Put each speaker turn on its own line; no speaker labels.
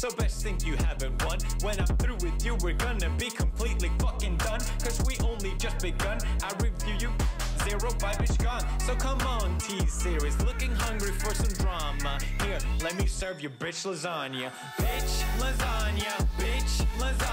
so best think you haven't won. When I'm through with you, we're gonna be completely fucking done, cause we only just begun. I review you, zero vibe is gone. So come on, T-Series, looking hungry for some drama. Here, let me serve you bitch lasagna. Bitch lasagna, bitch lasagna.